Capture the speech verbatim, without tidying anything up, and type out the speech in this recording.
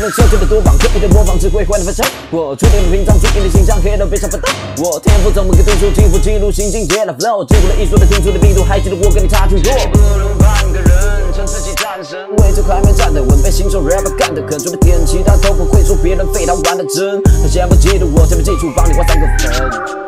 人设计的多棒，刻意的模仿只会坏的反常。我注定了平常注定的形象，黑人非常奋斗。我天赋怎么个读书，进步记录新境界的 flow， 进步了艺术的听出的密度，还记得我跟你差距多。不如半个人称自己战神，为这块面站得稳，被新手 rapper 干得狠，准备点其他都不会说别人非他玩的真。他先不嫉妒我，先不记住帮你画三个粉。